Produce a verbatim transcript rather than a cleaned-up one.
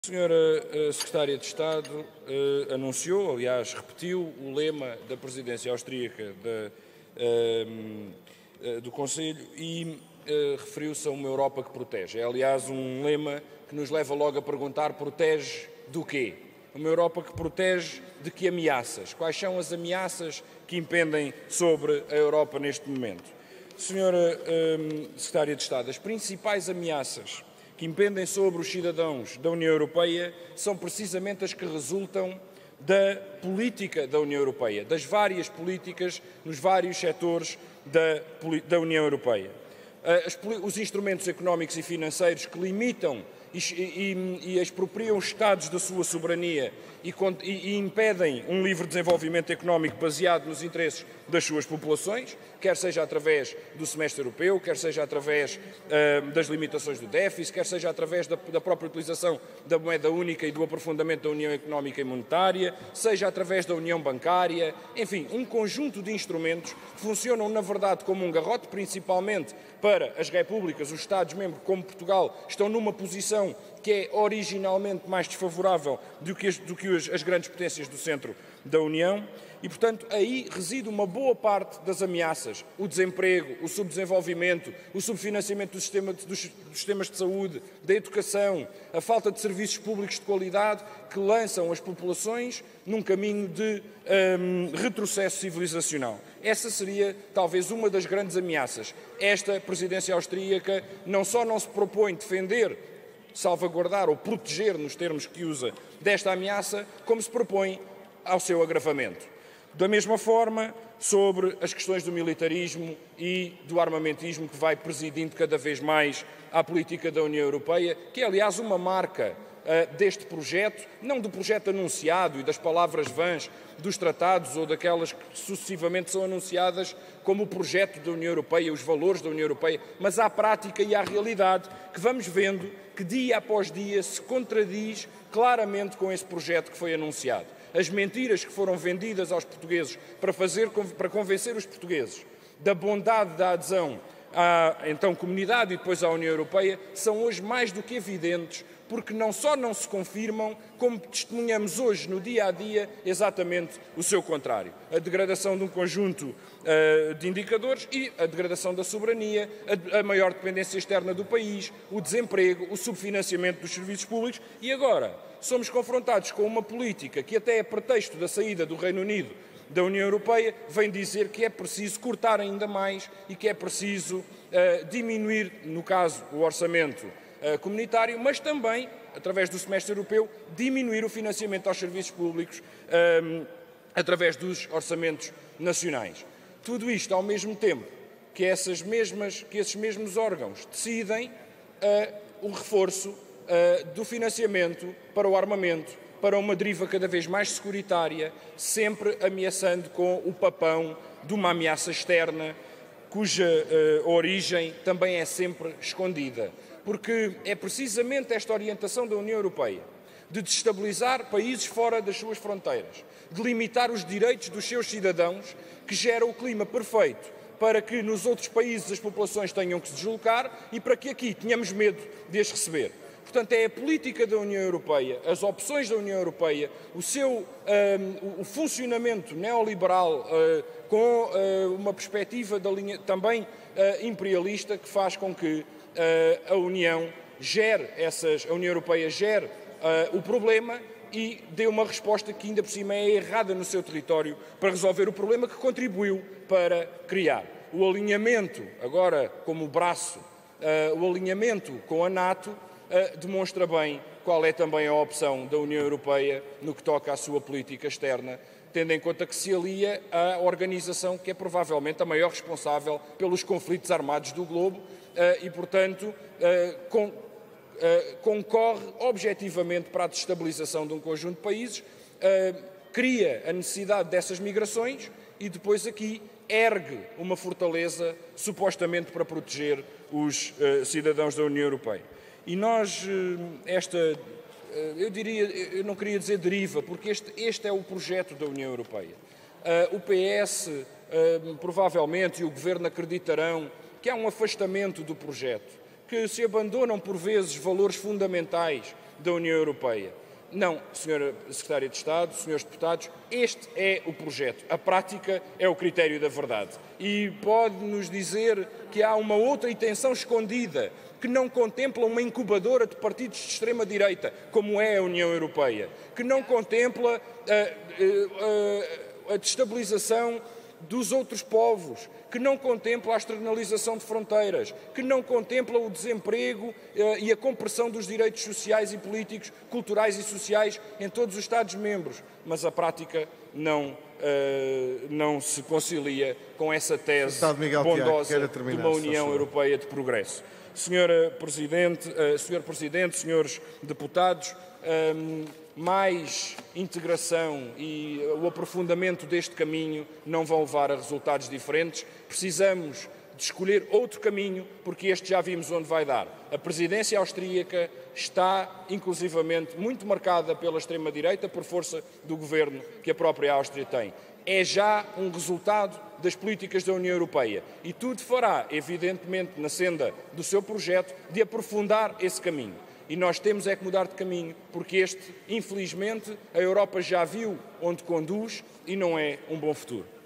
A senhora Secretária de Estado eh, anunciou, aliás, repetiu o lema da presidência austríaca da, eh, eh, do Conselho e eh, referiu-se a uma Europa que protege. É, aliás, um lema que nos leva logo a perguntar: protege do quê? Uma Europa que protege de que ameaças? Quais são as ameaças que impendem sobre a Europa neste momento? Senhora eh, Secretária de Estado, as principais ameaças que impendem sobre os cidadãos da União Europeia são precisamente as que resultam da política da União Europeia, das várias políticas nos vários setores da, da União Europeia. As, os instrumentos económicos e financeiros que limitam e, e, e expropriam os Estados da sua soberania e, e impedem um livre desenvolvimento económico baseado nos interesses das suas populações, quer seja através do semestre europeu, quer seja através uh, das limitações do déficit, quer seja através da, da própria utilização da moeda única e do aprofundamento da União Económica e Monetária, seja através da União Bancária, enfim, um conjunto de instrumentos que funcionam, na verdade, como um garrote, principalmente para as repúblicas. Os Estados-membros, como Portugal, estão numa posição que é originalmente mais desfavorável do que, as, do que as, as grandes potências do centro da União e, portanto, aí reside uma boa parte das ameaças: o desemprego, o subdesenvolvimento, o subfinanciamento do sistema, dos, dos sistemas de saúde, da educação, a falta de serviços públicos de qualidade que lançam as populações num caminho de um, retrocesso civilizacional. Essa seria talvez uma das grandes ameaças. Esta presidência austríaca não só não se propõe defender, salvaguardar ou proteger, nos termos que usa, desta ameaça, como se propõe ao seu agravamento. Da mesma forma, sobre as questões do militarismo e do armamentismo que vai presidindo cada vez mais à política da União Europeia, que é, aliás, uma marca uh, deste projeto, não do projeto anunciado e das palavras vãs dos tratados ou daquelas que sucessivamente são anunciadas como o projeto da União Europeia, os valores da União Europeia, mas à prática e à realidade que vamos vendo que dia após dia se contradiz claramente com esse projeto que foi anunciado. As mentiras que foram vendidas aos portugueses para, fazer, para convencer os portugueses da bondade da adesão à então comunidade e depois à União Europeia são hoje mais do que evidentes, porque não só não se confirmam, como testemunhamos hoje no dia a dia exatamente o seu contrário. A degradação de um conjunto uh, de indicadores e a degradação da soberania, a, a maior dependência externa do país, o desemprego, o subfinanciamento dos serviços públicos e agora somos confrontados com uma política que até é pretexto da saída do Reino Unido da União Europeia, vem dizer que é preciso cortar ainda mais e que é preciso uh, diminuir, no caso, o orçamento uh, comunitário, mas também, através do semestre europeu, diminuir o financiamento aos serviços públicos um, através dos orçamentos nacionais. Tudo isto ao mesmo tempo que, essas mesmas, que esses mesmos órgãos decidem uh, o reforço uh, do financiamento para o armamento, para uma deriva cada vez mais securitária, sempre ameaçando com o papão de uma ameaça externa, cuja uh, origem também é sempre escondida. Porque é precisamente esta orientação da União Europeia de desestabilizar países fora das suas fronteiras, de limitar os direitos dos seus cidadãos, que gera o clima perfeito para que nos outros países as populações tenham que se deslocar e para que aqui tenhamos medo de as receber. Portanto, é a política da União Europeia, as opções da União Europeia, o seu um, o funcionamento neoliberal uh, com uh, uma perspectiva da linha, também uh, imperialista que faz com que uh, a União gere essas, a União Europeia gere uh, o problema e dê uma resposta que ainda por cima é errada no seu território para resolver o problema que contribuiu para criar. O alinhamento, agora como braço, uh, o alinhamento com a NATO, Uh, demonstra bem qual é também a opção da União Europeia no que toca à sua política externa, tendo em conta que se alia à organização que é provavelmente a maior responsável pelos conflitos armados do globo uh, e, portanto, uh, com, uh, concorre objetivamente para a desestabilização de um conjunto de países, uh, cria a necessidade dessas migrações e depois aqui ergue uma fortaleza supostamente para proteger os uh, cidadãos da União Europeia. E nós, esta, eu diria, eu não queria dizer deriva, porque este, este é o projeto da União Europeia. Uh, o P S, uh, provavelmente, e o Governo acreditarão que há um afastamento do projeto, que se abandonam por vezes valores fundamentais da União Europeia. Não, senhora Secretária de Estado, senhores deputados, este é o projeto. A prática é o critério da verdade. E pode-nos dizer que há uma outra intenção escondida, que não contempla uma incubadora de partidos de extrema-direita, como é a União Europeia, que não contempla a, a, a destabilização dos outros povos, que não contempla a externalização de fronteiras, que não contempla o desemprego eh, e a compressão dos direitos sociais e políticos, culturais e sociais em todos os Estados-membros. Mas a prática não, eh, não se concilia com essa tese bondosa de uma União Europeia de progresso. Senhora Presidente, uh, Senhor Presidente, senhores deputados, um, mais integração e o aprofundamento deste caminho não vão levar a resultados diferentes. Precisamos de escolher outro caminho, porque este já vimos onde vai dar. A presidência austríaca está, inclusivamente, muito marcada pela extrema-direita por força do governo que a própria Áustria tem. É já um resultado das políticas da União Europeia e tudo fará, evidentemente, na senda do seu projeto de aprofundar esse caminho. E nós temos é que mudar de caminho, porque este, infelizmente, a Europa já viu onde conduz e não é um bom futuro.